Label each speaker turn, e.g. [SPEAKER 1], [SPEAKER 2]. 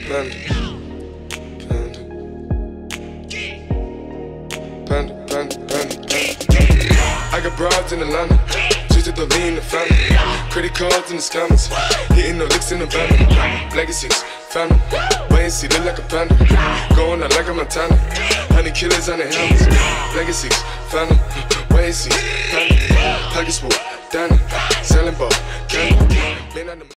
[SPEAKER 1] Panda, panda, panda, panda, panda. I got broads in Atlanta, just to throw me in the family. Credit cards in the scammers, hitting no licks in the van. Legacies, family, wait and see, look like a panda. Going out like a Montana, 100 killers on the helmets. Legacies, family, wait and see, panda. Pockets full, Danny, selling ball, candy.